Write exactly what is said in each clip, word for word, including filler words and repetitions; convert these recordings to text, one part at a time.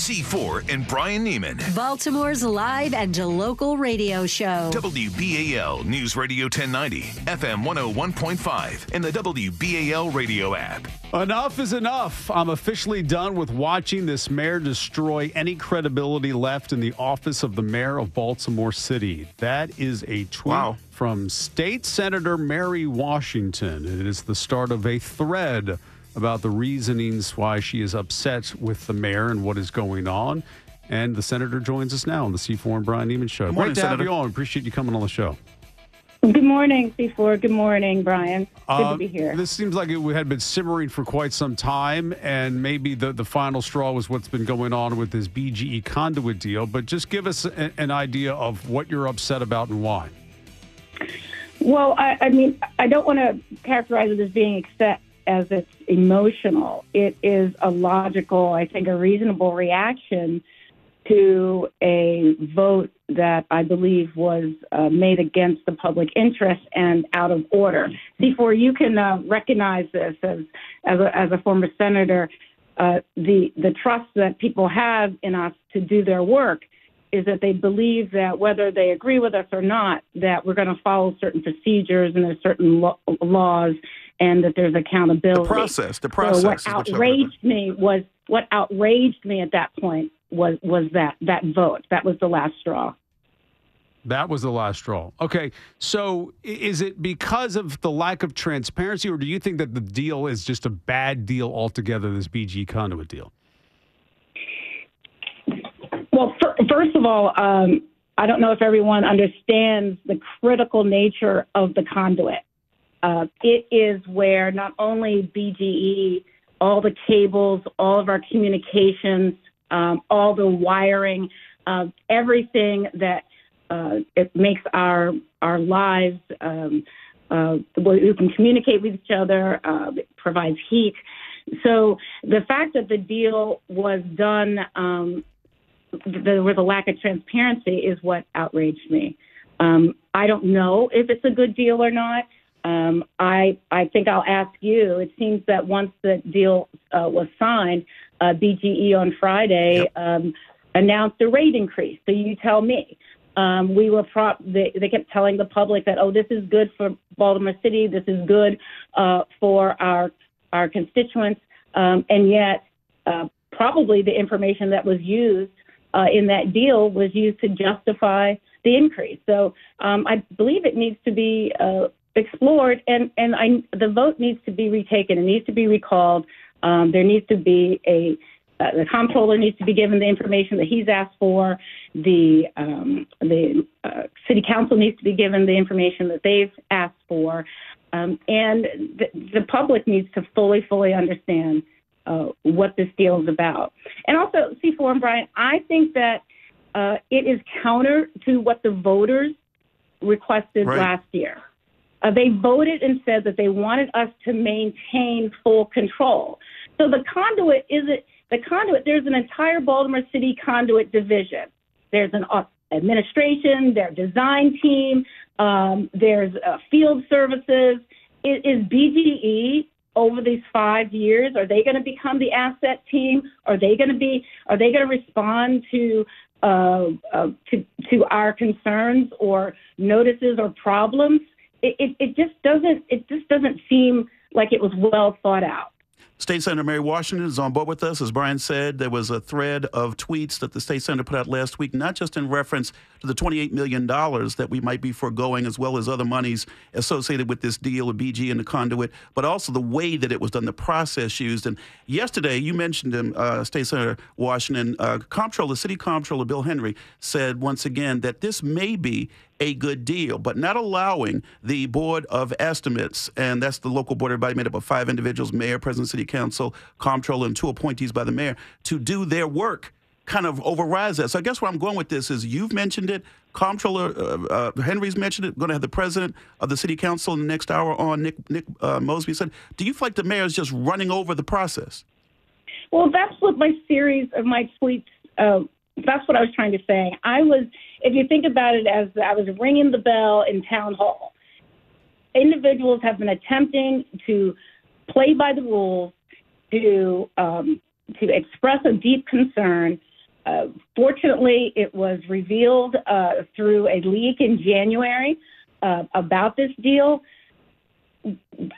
C four and Bryan Nehman. Baltimore's live and local radio show. W B A L News Radio ten ninety, F M one oh one point five, and the W B A L radio app. Enough is enough. I'm officially done with watching this mayor destroy any credibility left in the office of the mayor of Baltimore City. That is a tweet wow. from State Senator Mary Washington. It is the start of a thread about the reasonings why she is upset with the mayor and what is going on. And the senator joins us now on the C four and Bryan Nehman Show. Good morning, Great to Senator. have you on. Appreciate you coming on the show. Good morning, C four. Good morning, Bryan. Good uh, to be here. This seems like it had been simmering for quite some time, and maybe the, the final straw was what's been going on with this B G E conduit deal. But just give us a, an idea of what you're upset about and why. Well, I, I mean, I don't want to characterize it as being upset as it's emotional. It is a logical, I think, a reasonable reaction to a vote that I believe was uh, made against the public interest and out of order. C four, you can uh, recognize this as as a, as a former senator. Uh, the the trust that people have in us to do their work is that they believe that whether they agree with us or not, that we're going to follow certain procedures and there's certain lo- laws, and that there's accountability. The process, the process. So what outraged me was what outraged me at that point was was that that vote. That was the last straw. That was the last straw. Okay, so is it because of the lack of transparency, or do you think that the deal is just a bad deal altogether, this B G conduit deal? Well, for, first of all, um, I don't know if everyone understands the critical nature of the conduit. Uh, it is where not only B G E, all the cables, all of our communications, um, all the wiring, uh, everything that uh, it makes our our lives, um, uh, we can communicate with each other, uh, it provides heat. So the fact that the deal was done, um, there was a lack of transparency is what outraged me. Um, I don't know if it's a good deal or not. Um, I I think I'll ask you. It seems that once the deal uh, was signed, uh, B G E on Friday yep. um, announced a rate increase. So you tell me. Um, we were prop. They, they kept telling the public that, oh, this is good for Baltimore City. This is good uh, for our our constituents. Um, and yet, uh, probably the information that was used uh, in that deal was used to justify the increase. So um, I believe it needs to be uh, explored, and and I, the vote needs to be retaken. It needs to be recalled. Um, there needs to be a uh, the comptroller needs to be given the information that he's asked for. The um, the uh, city council needs to be given the information that they've asked for, um, and the, the public needs to fully fully understand uh, what this deal is about. And also, C four and Bryan, I think that uh, it is counter to what the voters requested right. last year. Uh, they voted and said that they wanted us to maintain full control. So the conduit isn't the conduit. There's an entire Baltimore City conduit division. There's an administration, their design team, um, there's uh, field services. Is, is B G E over these five years? Are they going to become the asset team? Are they going to be? Are they going to respond to uh, uh, to to our concerns or notices or problems? It, it, it just doesn't. It just doesn't seem like it was well thought out. State Senator Mary Washington is on board with us. As Bryan said, there was a thread of tweets that the state senator put out last week, not just in reference to the twenty-eight million dollars that we might be foregoing, as well as other monies associated with this deal with B G and the conduit, but also the way that it was done, the process used. And yesterday, you mentioned him, uh, State Senator Washington, uh, Comptroller, City Comptroller Bill Henry said once again that this may be a good deal, but not allowing the Board of Estimates, and that's the local board, everybody made up of five individuals, mayor, president, city council, comptroller, and two appointees by the mayor, to do their work, kind of overrides that. So I guess where I'm going with this is you've mentioned it, Comptroller uh, uh, Henry's mentioned it, going to have the president of the city council in the next hour on, Nick, Nick uh, Mosby said. Do you feel like the mayor is just running over the process? Well, that's what my series of my tweets, uh, that's what I was trying to say. I was, if you think about it as I was ringing the bell in town hall, individuals have been attempting to play by the rules, to um, to express a deep concern uh, fortunately, it was revealed uh, through a leak in January uh, about this deal. The,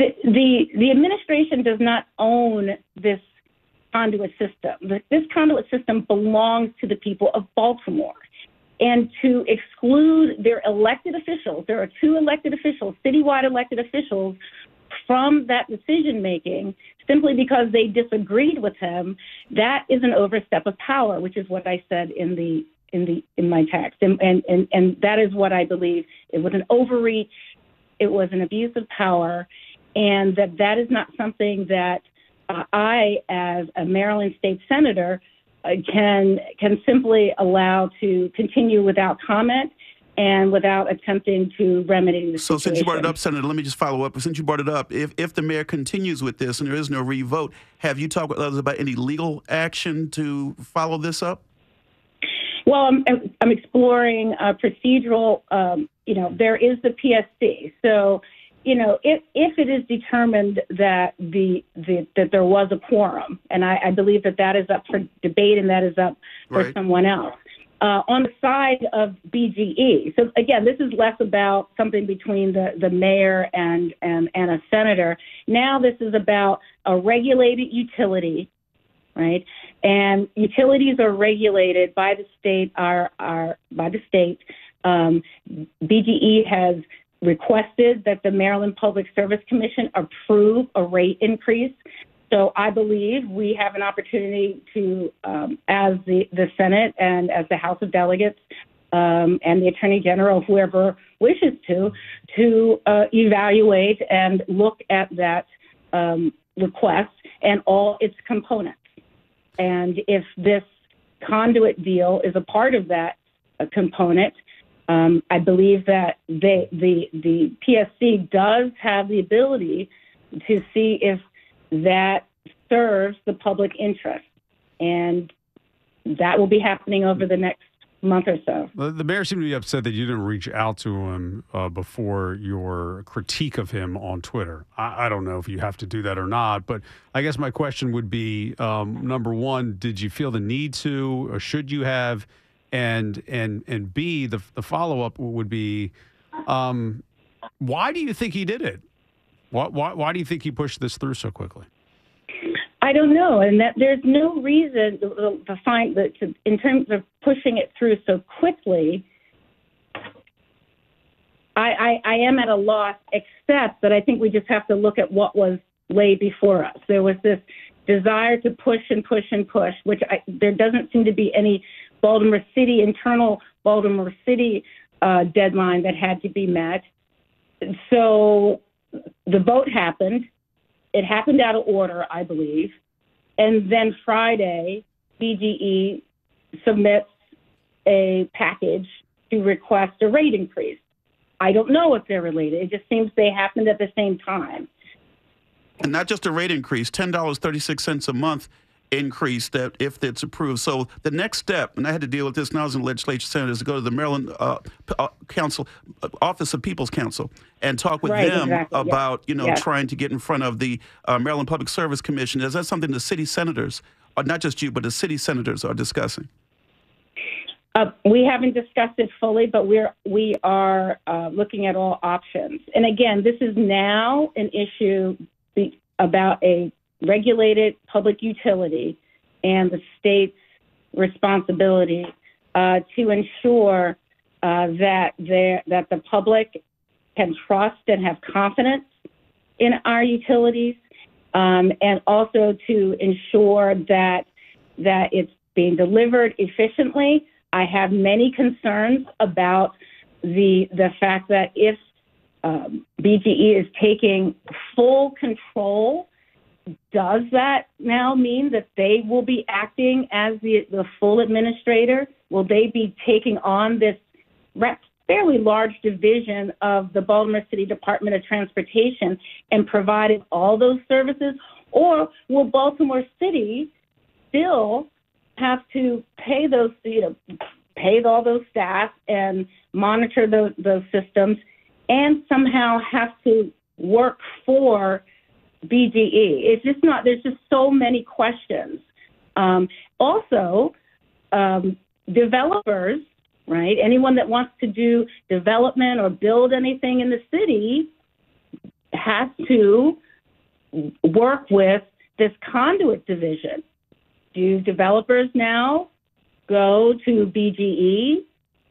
the the administration does not own this conduit system. This conduit system belongs to the people of Baltimore. And to exclude their elected officials, there are two elected officials, citywide elected officials, from that decision making simply because they disagreed with him, that is an overstep of power, which is what I said in the in the in my text. And and and, and that is what I believe. It was an overreach, it was an abuse of power, and that that is not something that uh, I, as a Maryland state senator, uh, can can simply allow to continue without comment and without attempting to remedy the so situation. Since you brought it up, Senator, let me just follow up. Since you brought it up, if, if the mayor continues with this and there is no re-vote, have you talked with others about any legal action to follow this up? Well, I'm, I'm exploring uh, procedural, um, you know, there is the P S C. So, you know, if, if it is determined that the, the that there was a quorum, and I, I believe that that is up for debate and that is up for right. someone else. Uh, on the side of B G E. So again, this is less about something between the, the mayor and, and, and a senator. Now this is about a regulated utility, right? And utilities are regulated by the state, are, are by the state. Um, B G E has requested that the Maryland Public Service Commission approve a rate increase. So I believe we have an opportunity to, um, as the, the Senate and as the House of Delegates um, and the Attorney General, whoever wishes to, to uh, evaluate and look at that um, request and all its components. And if this conduit deal is a part of that uh, component, um, I believe that they, the, the P S C does have the ability to see if that serves the public interest. And that will be happening over the next month or so. The mayor seemed to be upset that you didn't reach out to him uh, before your critique of him on Twitter. I, I don't know if you have to do that or not, but I guess my question would be, um, number one, did you feel the need to, or should you have? And and and B, the, the follow-up would be, um, why do you think he did it? Why, why, why do you think he pushed this through so quickly? I don't know, and that there's no reason to, to find that to, in terms of pushing it through so quickly. I, I, I am at a loss, except that I think we just have to look at what was laid before us. There was this desire to push and push and push, which I, there doesn't seem to be any Baltimore City, internal Baltimore City uh, deadline that had to be met. So the vote happened. It happened out of order, I believe. And then Friday, B G E submits a package to request a rate increase. I don't know if they're related. It just seems they happened at the same time. And not just a rate increase, ten dollars and thirty-six cents a month increase that if it's approved. So the next step, and I had to deal with this when I was in the legislature, Senator, is to go to the Maryland uh, uh, Council, uh, Office of People's Counsel, and talk with right, them exactly. about, yes. you know, yes. trying to get in front of the uh, Maryland Public Service Commission. Is that something the city senators, or not just you, but the city senators are discussing? Uh, we haven't discussed it fully, but we're we are uh, looking at all options. And again, this is now an issue be, about a regulated public utility and the state's responsibility uh, to ensure uh, that there that the public can trust and have confidence in our utilities, um, and also to ensure that that it's being delivered efficiently. I have many concerns about the the fact that if um, B G E is taking full control, does that now mean that they will be acting as the, the full administrator? Will they be taking on this fairly large division of the Baltimore City Department of Transportation and providing all those services? Or will Baltimore City still have to pay those, you know, pay all those staff and monitor those, those systems, and somehow have to work for B G E? It's just not, there's just so many questions. Um, also, um, developers, right? Anyone that wants to do development or build anything in the city has to work with this conduit division. Do developers now go to B G E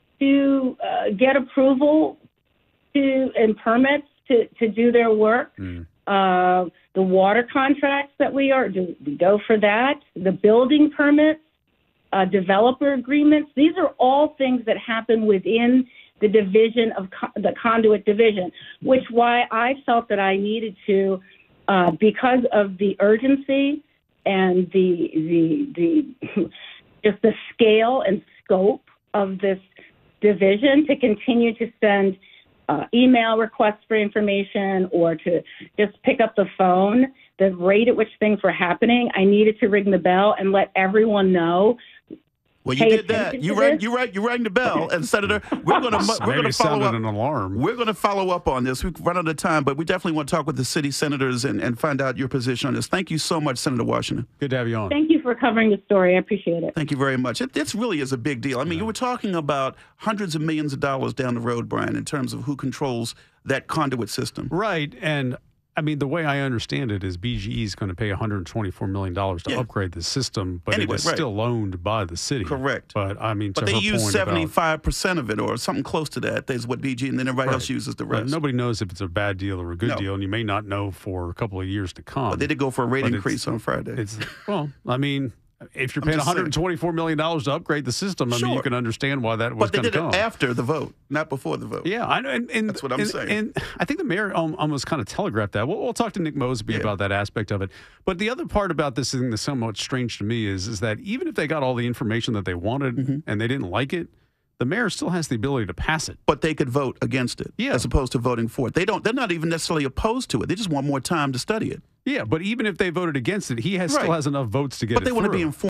to uh, get approval to and permits to, to do their work? Mm. Uh, the water contracts that we are, do we go for that? The building permits, uh, developer agreements. These are all things that happen within the division of co- the conduit division, which why I felt that I needed to, uh, because of the urgency and the the the just the scale and scope of this division, to continue to send uh, email requests for information or to just pick up the phone. The rate at which things were happening, I needed to ring the bell and let everyone know. Well, you did that. You rang, you rang, you rang the bell, and Senator, we're going to we're going to follow up. An alarm. We're going to follow up on this. We've run out of time, but we definitely want to talk with the city senators and, and find out your position on this. Thank you so much, Senator Washington. Good to have you on. Thank you for covering the story. I appreciate it. Thank you very much. It this really is a big deal. I mean, yeah. you were talking about hundreds of millions of dollars down the road, Brian, in terms of who controls that conduit system. Right, and I mean, the way I understand it is B G E is going to pay one hundred twenty-four million dollars to yeah. upgrade the system, but anyway, it is right. still owned by the city. Correct. But I mean, to but they her use point seventy-five percent of it or something close to that. That's what B G E, and then everybody right. else uses the rest. But nobody knows if it's a bad deal or a good no. deal, and you may not know for a couple of years to come. But they did go for a rate but increase on Friday. It's Well, I mean, if you're I'm paying one hundred twenty-four saying. million dollars to upgrade the system, I sure. mean, you can understand why that was going to come. But they did it after the vote, not before the vote. Yeah, I know. And, and, That's what I'm and, saying. And I think the mayor almost kind of telegraphed that. We'll, we'll talk to Nick Mosby yeah. about that aspect of it. But the other part about this thing that's somewhat strange to me is, is that even if they got all the information that they wanted mm-hmm. and they didn't like it, the mayor still has the ability to pass it. But they could vote against it yeah. as opposed to voting for it. They don't, they're not even necessarily opposed to it. They just want more time to study it. Yeah, but even if they voted against it, he has right. still has enough votes to get but it they through. want to be informed.